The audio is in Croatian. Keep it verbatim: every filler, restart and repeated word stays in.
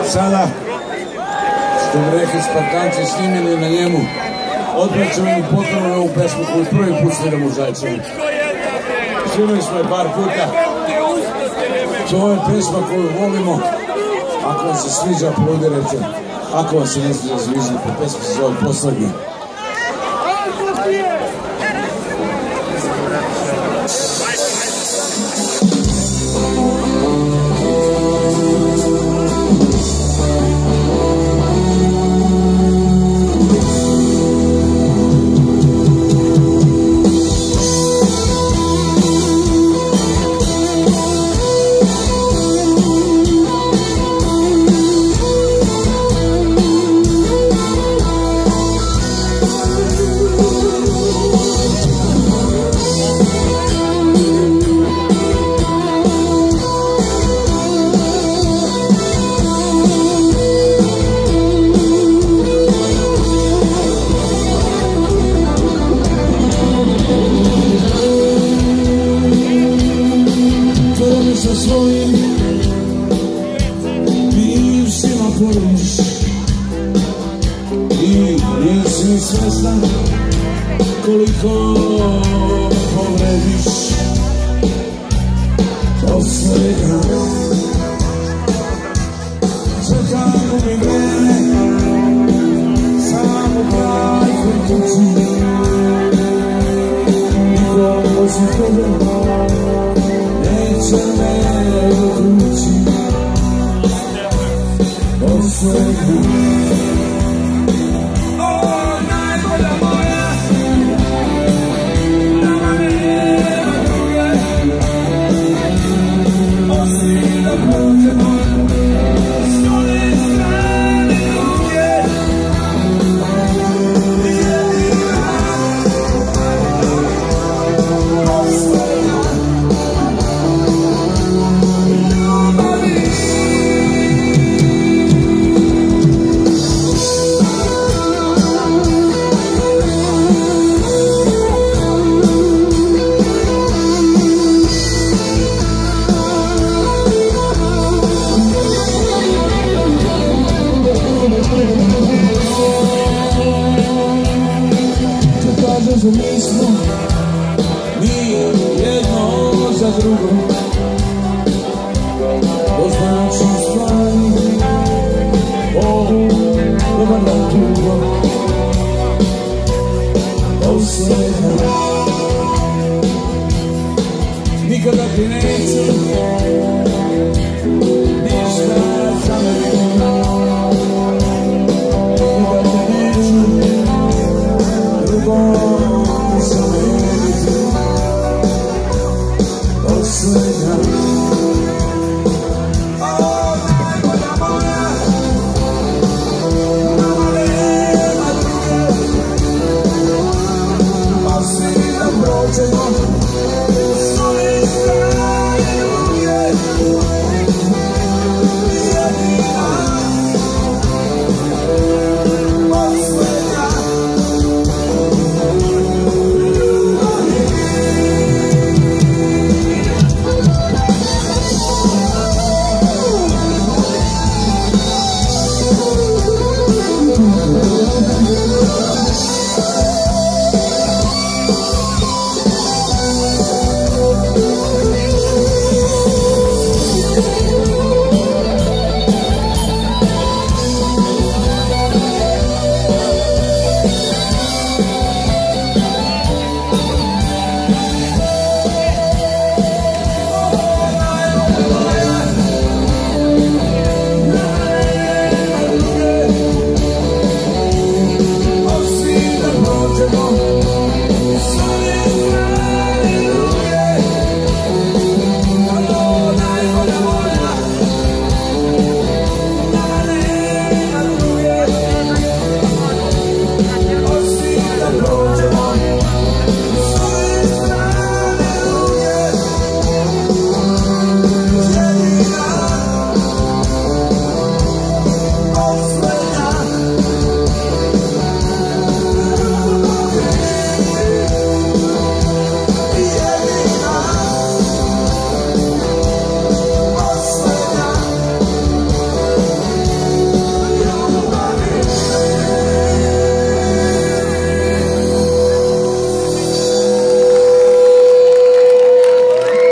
Sada, što bi rekli Spartanci, snimili na njemu, odpraćamo mu potrebno ovu pesmu koju prvi put sviramo u Zaječaru. Snimili smo je par puta. To je pesma koju volimo. Ako vam se sviđa, aplaudirajte. Ako vam se ne sviđa, zviždite. Pesma se zove Poslednji. Sa svojim bivšima poriš i nisi svestan koliko povrediš. Poslednja čekam mi vreme, samo majku kući, niko osim tebe neće me dokući. Poslednja kažem nismo mi jedno za drugo, to znači stvari o dobar dan tugo. Poslednja nikada ti neću ništa zameriti.